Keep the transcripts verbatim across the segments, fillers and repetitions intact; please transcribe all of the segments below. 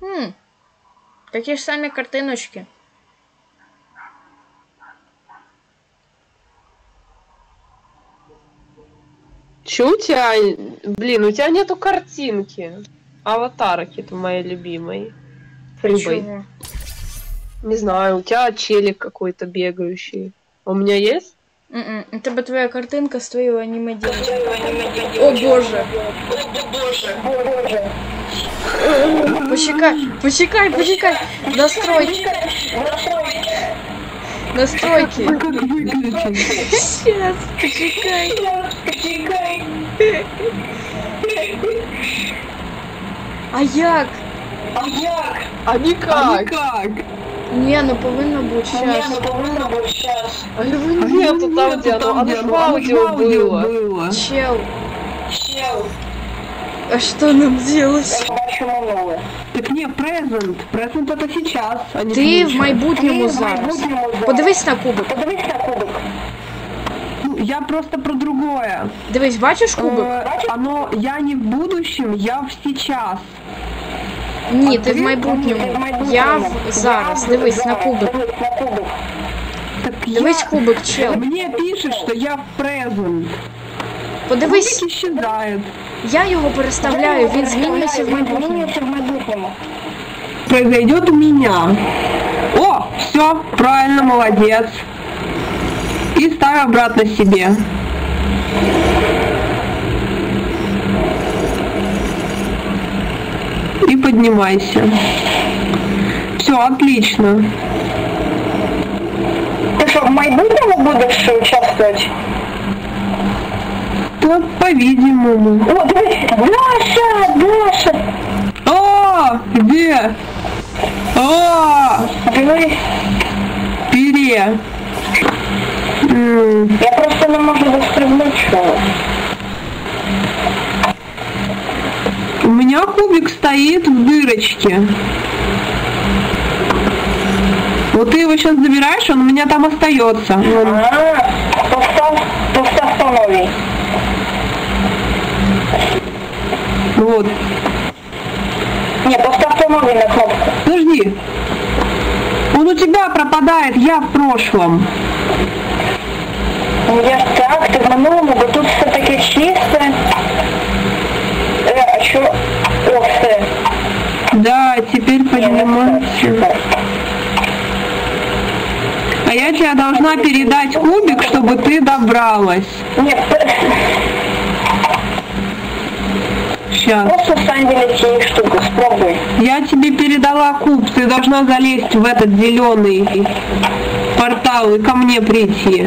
Хм. Такі ж самі картиночки. Чё у тебя? Блин, у тебя нету картинки. Аватарки-то моей любимой. Рыбой. Чего? Не знаю, у тебя челик какой-то бегающий. У меня есть? М-м. У тебе твоя картинка з твоєю аніме дівчинкою. О боже. Почекай, почекай, почекай. Настройки. Настройки. Сейчас, почекай. А як? А як? А никак. Не, ну повинно бути Ні, сейчас. ну повинно бути щас. А его нету там, где оно. Оно ж в аудио было. Чел, Чел, а что нам делать? я бачу минуле. Так не, презент. Презент это сейчас, а не Ти в будущее. майбутньому Ти в зараз. майбутньому зараз. Подивись на кубик. Подивись на кубик. Ну, я просто про другое. Дивись, бачиш кубик? Э, оно, я не в будущем, я в сейчас. Ні, а ти в ти? майбутньому. Ти в майбутньому. Я в зараз. Дивись на кубик. Дивись на кубик. Так Дивись я... кубик, чел. Мне пишет, что я в презент. Подивись, Кубик исчезает. я його переставляю, він змінюється в Він майбутньому. змінюється в майбутньому. Произойдет у меня. О, все, правильно, молодец. И ставь обратно себе. И поднимайся. Все, отлично. Ти що, в майбутньому будеш участвувати? То, по-видимому. О, дивись, Даша, Даша. О, где? О, Дивись, пере. М, я просто не можу застрибнути чого. У меня кубик стоит в дырочке. Вот ты его сейчас забираешь, он у меня там остается. Вон. А, постав, постав по новій. Вот. Ні, постав по новій на кнопку. Подожди. Он у тебя пропадает, я в прошлом. Ну я ж так, ти в минулому, бо тут все таке чисте. Е, а що? О, все. Да, теперь поднимайся. А я тебе должна передать кубик, чтобы ты добралась. Ні, Сейчас. просто стань біля цієї штуки, спробуй. Я тебе передала куб, ты должна залезть в этот зеленый портал и ко мне прийти.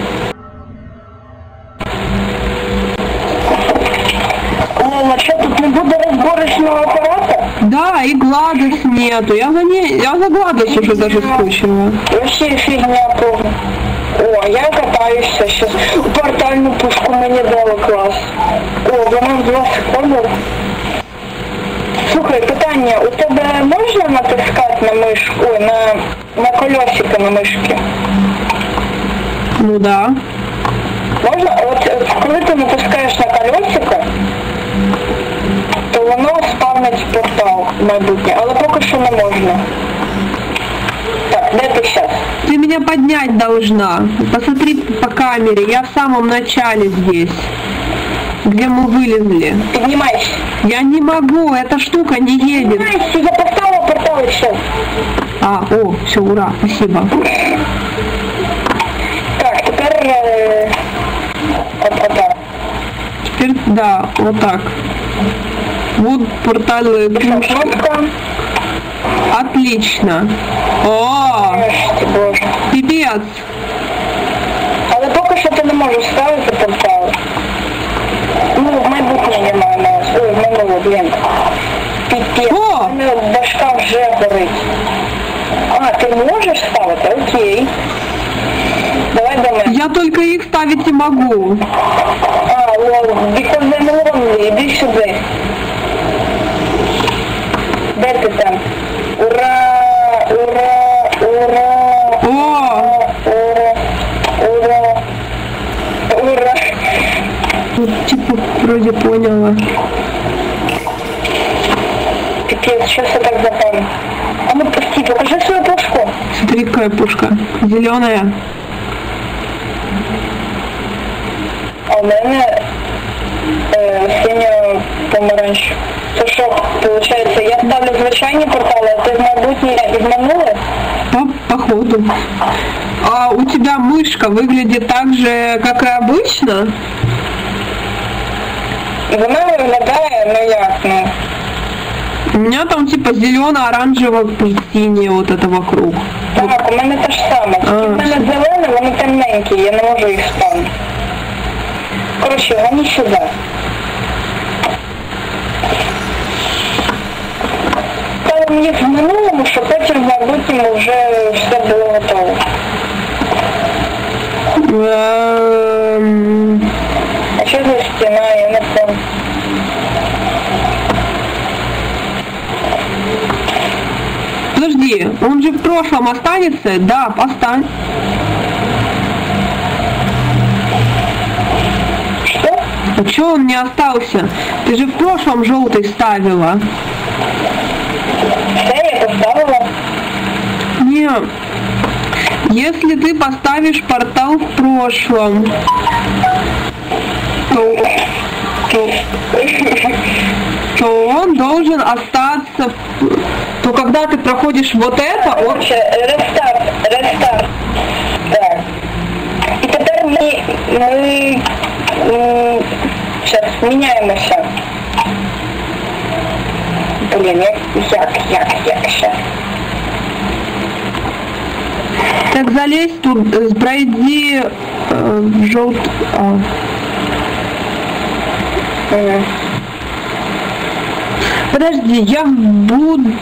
О, а що тут не буде розборочного апарата? Да, и Гладос нету. Я за ней, я за Гладос уже даже скучила. Вообще фігня повна. О, я катаюся щас. Портальну пушку мені дали, клас. О, вона в два секунди. Слухай, питання, у тебе можна натискати на мишку, ой, на, на колесико на мишки? Ну да. Можна? От, от коли ти натискаєш на колесико, то воно спавнить портал в майбутнє, але поки що не можна. Так, де ти зараз? Ты меня поднять должна. Посмотри по камере, я в самом начале здесь. Где мы вылезли. Піднімайся. Я не могу, эта штука не едет. Піднімайся, я поставила портал і все. А, о, все, ура, спасибо. Так, тепер... Е... От, отак. Теперь, да, вот так. Вот портальная пушка. Кнопка. Отлично. О, Нарешті, боже. пипец. Але поки що ти не можеш ставити портал. Ну, в майбутнє я маю на увазі. Ой, в минуле, блін. Піпець. О! У мене башка вже горить. А, ти можеш ставити? Окей. Давай до мене. Я только их ставить не могу. А, лол, because I'm lonely. Іди сюди. Де ти там? Ура! Ура! Ура! О, Ура! Ура! Ура! тут типа вроде поняла. Ти пипец, сейчас я так запомню. А ну пусти, покажи свою пушку. Смотри, какая пушка. Зеленая. А у мене е, синя помаранч. Це що, виходить, я ставлю звичайні портали, а ти в майбутнє і в минуле? По, походу. А у тебя мышка выглядит так же, как и обычно? І вона виглядає, ну як, ну. У меня там типа зелено-оранжево-синее вот это вокруг. Так, у мене те ж саме. Тільки в мене зелене, вони темненькі, я не можу їх спавнити. Коротше, вони сюди. Ставимо їх в минулому, щоб потім в майбутньому вже все було готово. Эм, А що за стіна, я не пам'ятаю. Подожди, он же в прошлом останется? Да, остань. Що? А чё он не остался? Ты же в прошлом желтый ставила. Все, я поставила. Не. Если ты поставишь портал в прошлом, то, то, то он должен остаться. То когда ты проходишь вот это, он... Короче, рестарт, рестарт. Так. І тепер ми, ми, м, зараз міняємося. Блін, як, як, як, як ще? Так залезь тут, э, пройди э, в желтый... А. Мгм. Подожди, я буду...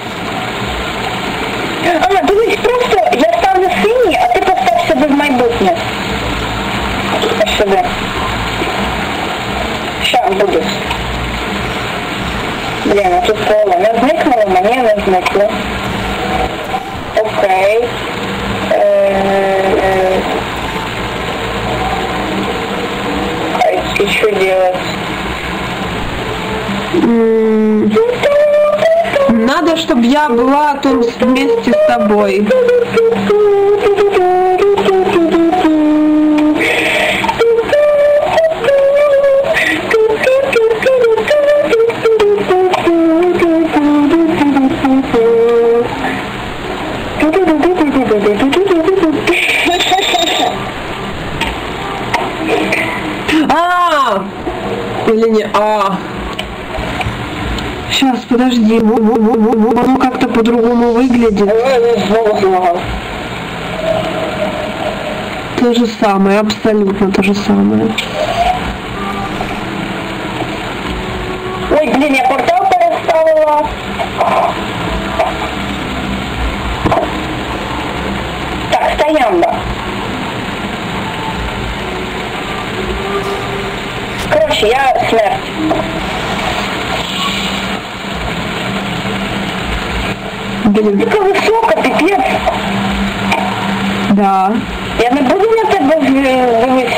А, дивись, просто я ставлю синій, а ти постав себе в майбутнє. Ось сюди. Щас буде. Блін, а тут поле не зникнуло, мені не зникло. Окей. Е-е-е. А и что делать? М, Надо, чтобы я была тут вместе с тобой. А! Или не А? Сейчас, подожди, во- во- во- во- во- оно как-то по-другому выглядит. Снова злагал. То же самое, абсолютно то же самое. Ой, блин, я портал переставила. Так, стоянка. Короче, я смерть. Блин, Така висока, пипец. да. Я не буду на тебе дивитися.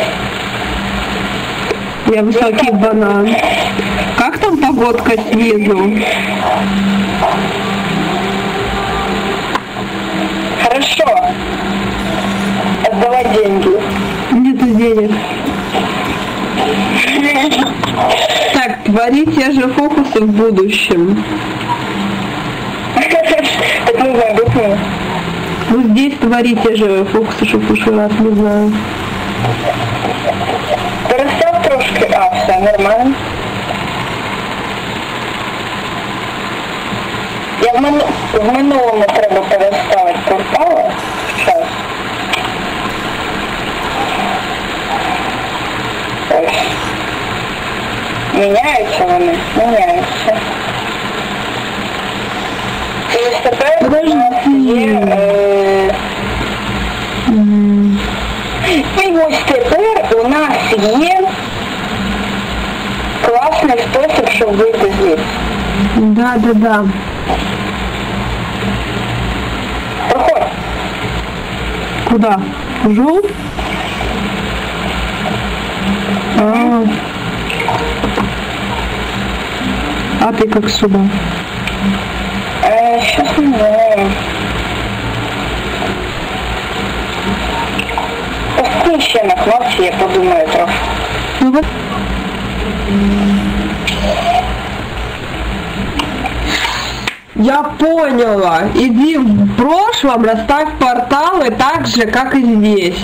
Я высокий банан. Как там погодка снизу? Хорошо. Отдавай деньги. Нету денег. Так, твори те же фокусы в будущем. Так не знаю, быстрее. Ну здесь твори те же фокусы, что в прошлый раз, не знаю. Перестав трошки. А, все, нормально. Я в, мину... в минулому треба переставити портали. Зараз. Ось. Міняються вони? Міняються. І ось тепер у нас є... Е... І ось тепер у нас є класний спосіб, щоб вийти звідси. Да, да, да. Проходь. Куда? В жёл? А, а ты как сюда? Э, сейчас не знаю. Пусти еще на кнопке, я подумаю трохи. Ну вот. Я поняла. Иди в прошлом, расставь порталы так же, как и здесь.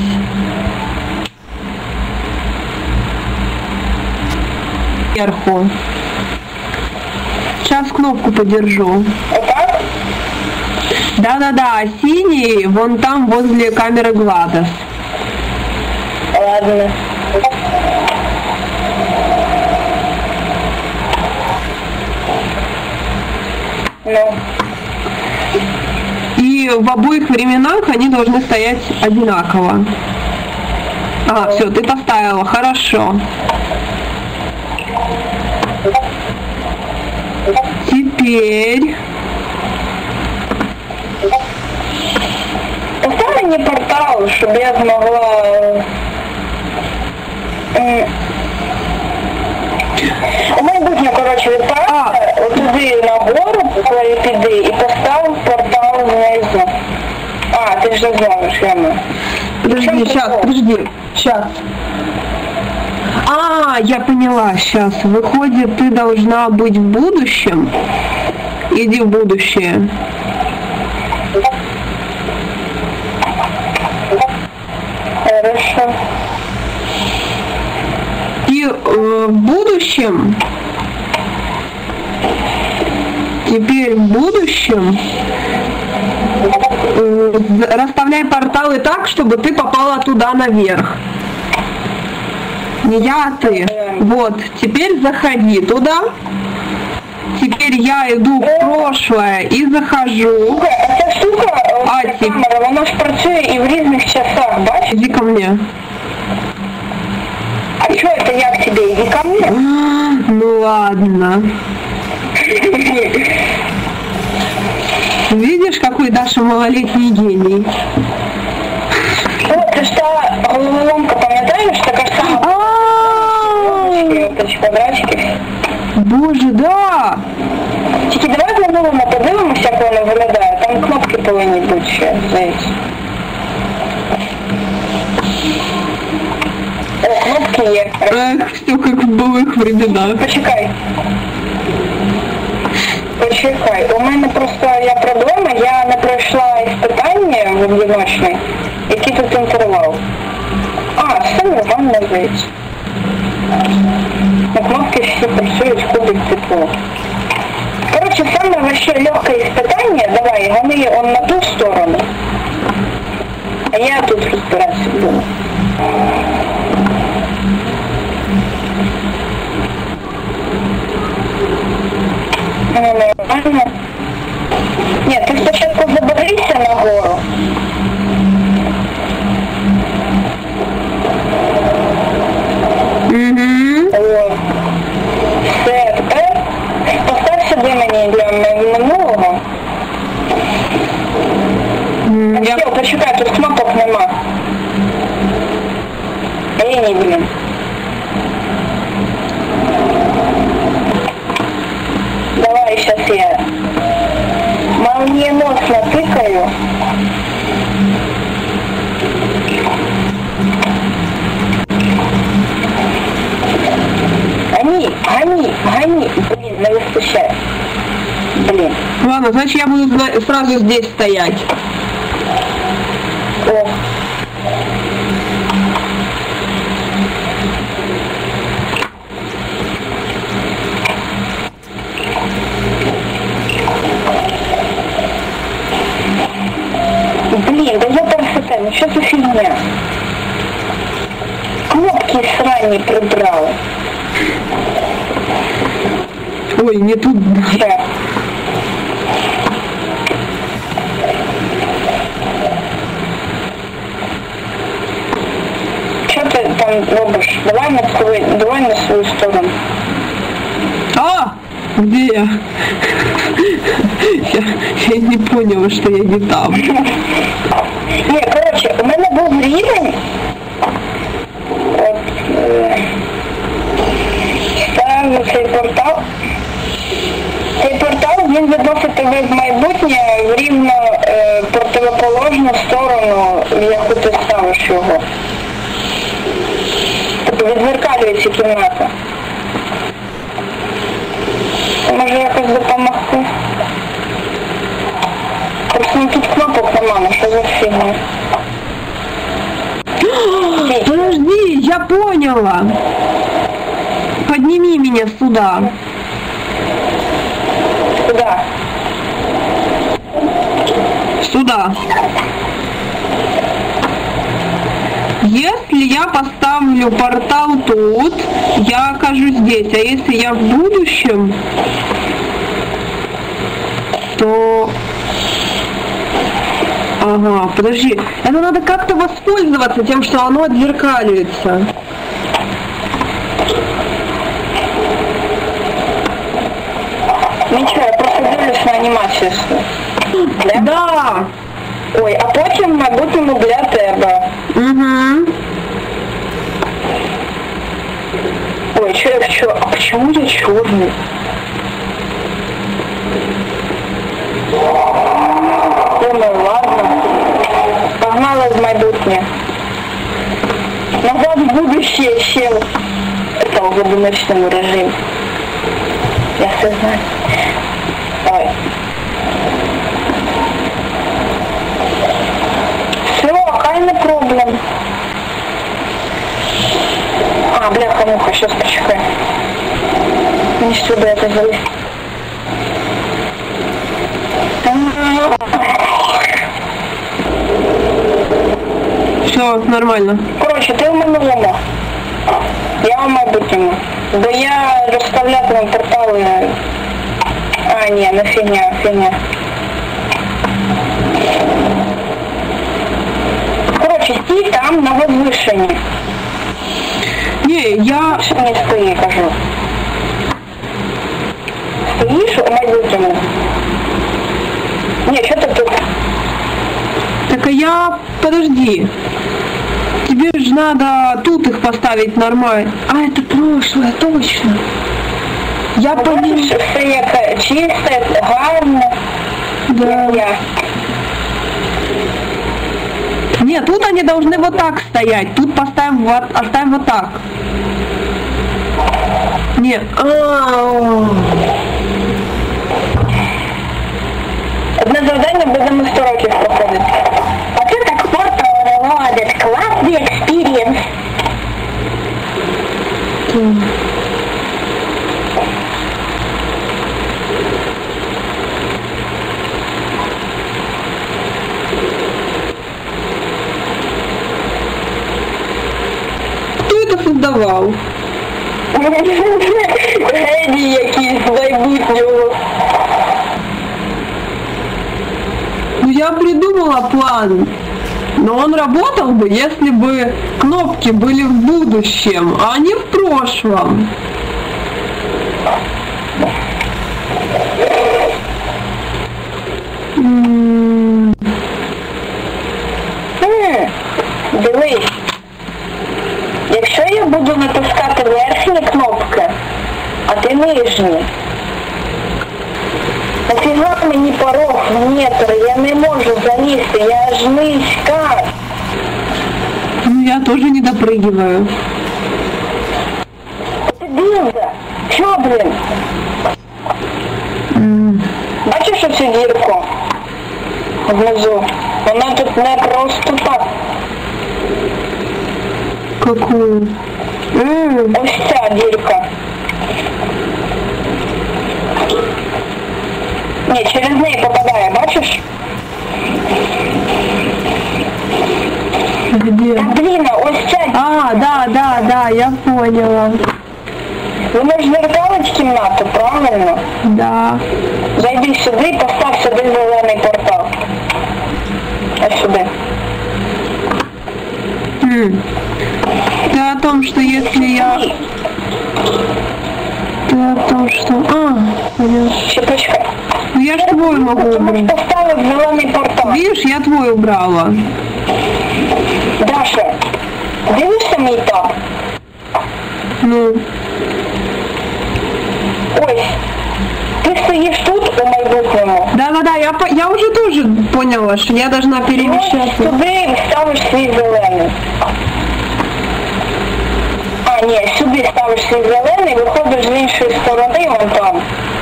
Вверху. Сейчас кнопку подержу. Вот так? Да-да-да, синий вон там возле камеры Гладос. Ладно. Ну. И в обоих временах они должны стоять одинаково. А, все, ты поставила, хорошо. Теперь... Поставь мені портал, щоб я змогла... м, У майбутнє, коротше, відправся туди нагору, коли піди, і постав портал знизу. А, ти ж зазовеш, Яна. Подожди, сейчас, подожди, сейчас. А, я поняла, сейчас. Выходит, ты должна быть в будущем. Иди в будущее. Хорошо. И э, в будущем, теперь в будущем, э, расставляй порталы так, чтобы ты попала туда наверх. Не я, а ты. Вот, теперь заходи туда. Теперь я иду в прошлое и захожу. Слухай, а ця штука, А, ця ті- камера, вона ж працює і в різних часах, бачиш? Иди ко мне. А що це, як тебе? Іди ко мне? Ну ладно. Видишь, какой Даша малолетний гений? О, це ж та головоломка, пам'ятаєш? Така ж сама. А, Ці квадратики. Боже, да! Тільки давай знову подивимося, як воно виглядає. Там кнопки повинні бути ще, здається. О, кнопки є. Эх, все как в былых временах. Почекай. Почекай. У мене просто є проблема, я не пройшла іспитання в одиночний. Який тут інтервал? А, все нормально, здається. Ну, кнопки всі працюють, ходить тепло. Короче, самое вообще легкое испытание, давай, гони он на ту сторону, а я тут разбираться буду. Ну, нормально. Нет, ты спочатку заберися на гору. Угу. О, все, тепер постав сюди мені для минулого. Я... Все, почекай, тут кнопок нема. Ей, блін. Давай, сейчас я молниеносно тыкаю. Гони, гони, гони. Блин, не выстачает. Блин. Ладно, значит я буду зна- сразу здесь стоять. О. Блин, да я красота, ну что за фигня? Кнопки срань прибрал. Ой, не тут. Все. Что ты там робишь? Давай на свою, давай на свою сторону. А! Где я? я? Я не поняла, что я не там. Не, короче, у мене був рівень. От, е, ставимо цей портал. Цей портал він відносить тебе в майбутнє в рівно е, противоположну сторону, в яку ти ставиш його. Тобто відзеркалюється кімната. Може якось допомогти? Просто ну, тут кнопок нема, ну що за фігня? Подожди, я поняла. Подними меня сюда. Куда? Сюда. Если я поставлю портал тут, я окажусь здесь. А если я в будущем, то... Ага, подожди. Это надо как-то воспользоваться тем, что оно отзеркаливается. Нічого, я просто дивлюсь на анімацію. Для... Да. Ой, а потім в майбутньому для тебе. Угу. Ой, что я чё? А почему я черный? Ну ладно. Погнали в майбутнє. Назад в будущее ще. Это в одиночному режимі. Я все знаю. Ой. Все, хай не проблем. А, бляха-муха, сейчас почекай. Не сюда это залезть. Все, нормально. Коротше, ти в минулому. Я в майбутньому. Бо я розставлятиму портали. А, ні, не фігня, фігня. Коротше, стій там на возвишенні. Не, я... Що не стої, кажу. Стоїш у майбутньому. Ні, що ти тут? Так а я... Подожди. Тебе же надо тут их поставить нормально. А, это прошлое, точно. Я поняла. Все як чисте, гарно. Да. Я. Нет, тут они должны вот так стоять. Тут поставим вот, оставим вот так. Не. А-а-а. Одне завдання будемо сто років проходити. Оце так Portal Reloaded. Класний експірієнс. Кто это создавал? Геній якийсь з майбутнього. Ну я придумала план. Но он работал бы, если бы кнопки были в будущем, а не в прошлом. М. Хм, дивись. Якщо я буду натискати верхні кнопки, а ти нижні, нафіга мені порог в метр, я не можу залізти, я ж низька. Ну я тоже не допрыгиваю. Ти дився, що, блін? М. Бачиш оцю дірку внизу? Вона тут не просто так. Какую? М. Ось ця дірка. Ні, через неї попадає, бачиш? Где? Та, блін, ось ця. А, да, да, да, я поняла. Воно ж зеркалить кімнату, правильно? Да. Зайди сюди і постав сюди зелений портал. Ось сюди. М. Ты о том, что если я... Ты о том, что... А, понятно. Ще почекай. Ну я ж твой могу Тому ж убрать. поставив зелений портал. Видишь, я твой убрала. Даша, дивишся мій таб? Ну, Ось. Ти стоїш тут, у майбутньому. Да-да-да, я, по- я уже тоже поняла, что я должна Ось перемещаться. сюди ставиш свій зелений. А, ні, сюди ставиш свій зелений, виходиш з іншої сторони, вон там.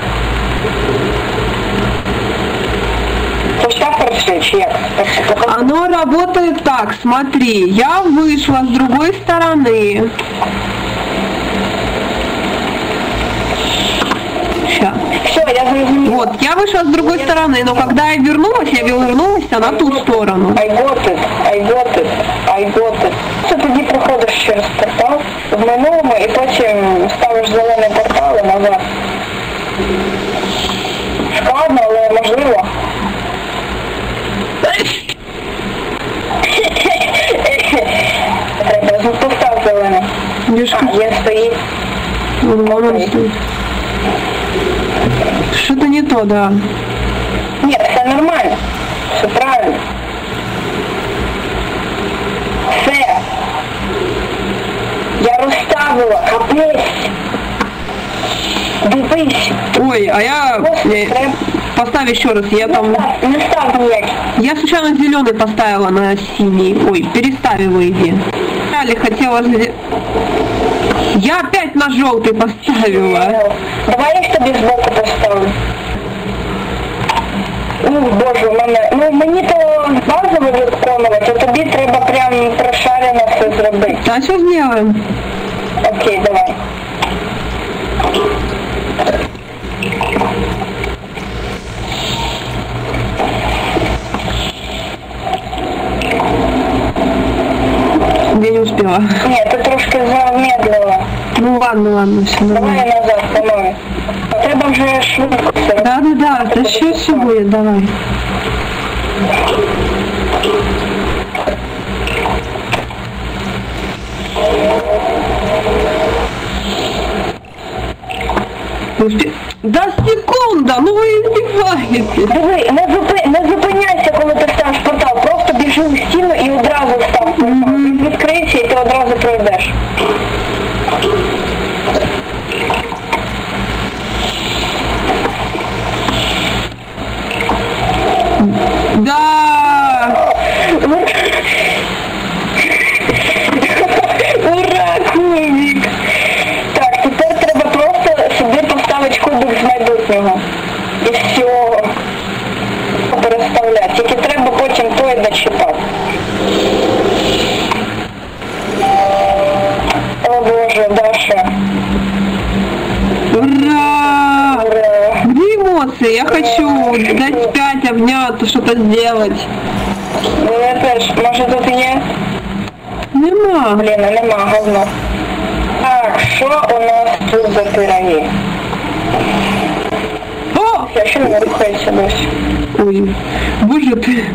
Це ж так працює, чи як? Оно работает так, смотри, я вышла с другой стороны. Сейчас. Все, я зрозуміла. Вот, я вышла с другой стороны, но когда я вернулась, я вернулась на ту сторону. I got it, I got it, I got it. Це тоді проходиш через портал в минулому і потім ставиш зелений портал і назад. Складно, але можливо. Треба, ну, постав зелений. А, є стоїть. Вон он стоит. Что-то не то, да. Ні, все нормально. Все правильно. Все. Я розставила, капець. Дивись. Ой, а я... я- Поставь еще раз, я Не там... став, не став ніяк. Я случайно зеленый поставила на синий. Ой, переставила иди. Далее хотела... зе- Я опять на желтый поставила. Давай я тобі збоку поставлю. Ух, боже, у мене... Ну, мені то базово виконувати, а тобі треба прям прошарено все зробити. А что сделаем? Окей, давай. Я не успела. Ні, ти трошки замедлила. Ну ладно, ладно, все Давай нормально. я назад, по-нові. Треба вже швидко все. Да-да-да, да что все будет, давай. Успе- Да секунда, ну вы издеваетесь. Диви, не, зупи... не зупиняйся, коли ти ставиш портал. Просто біжи у стіну і одразу став портал. Він відкриється і ти одразу пройдеш. Да! Ура, кубик! Так, тепер треба просто сюди поставити кубик з майбутнього. І все. Переставляти. Тільки треба потім той дочіпати. О боже, Даша. Ура! Ура. Где эмоции? Я хочу дать пять, обняться, что-то сделать. Ну я теж, може тут є? Нема. Блін, а нема, говно. Так, що у нас тут за пироги? О! Я ще не рухаюся досі. Ой, боже ты.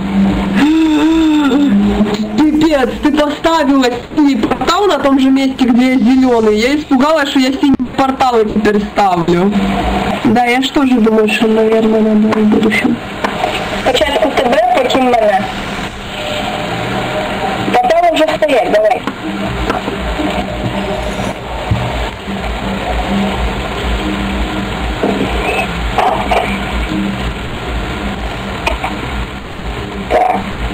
Пипец, ты поставила синий портал на том же месте, где зеленый. Я испугалась, что я синий портал теперь ставлю. Да, я ж тоже думаю, что, наверное, надо в будущем. Спочатку тебе, потім мене. Портали вже стоять, давай. Так.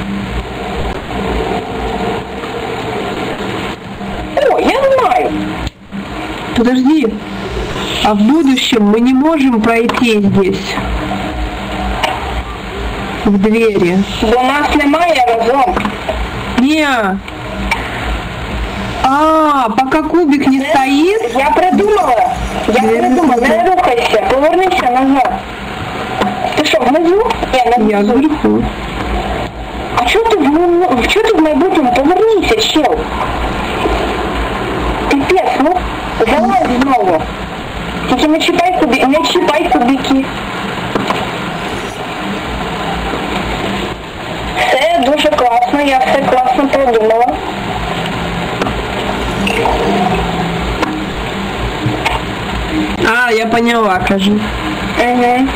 О, я знаю. Подожди. А в будущем мы не можем пройти здесь. В двери. Бо нас немає разом. Не. А, пока кубик не стоит. Я придумала. Я придумала. Не рухайся, повернися назад. Ти що, внизу? Ні, Я не внизу. вверху. А чого ти в чого ти в майбутньому? Повернися, чел. Піпець, ну, залазь знову. Тільки не чіпай кубики, не чіпай кубики. Все дуже класно, я все класно продумала. А, я поняла, кажу. Угу.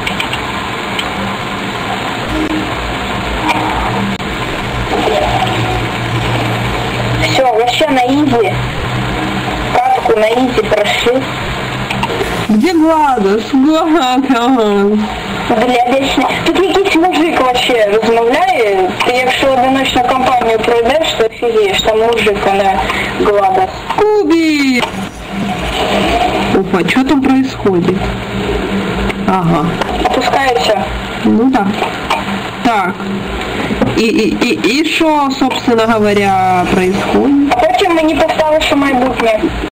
Все, вообще на изи. Катку на изи прошли. Где Гладус? Гладус. Бля, десь не- тут якийсь мужик вообще розмовляє. Ти якщо одиночну кампанію пройдеш, то офігієш, там мужик, а не глада. Куби! Опа, что там происходит? Ага. Опускається. Ну да. Так. И, и, и, и что, собственно говоря, происходит? А потім мені поставиш, що майбутнє.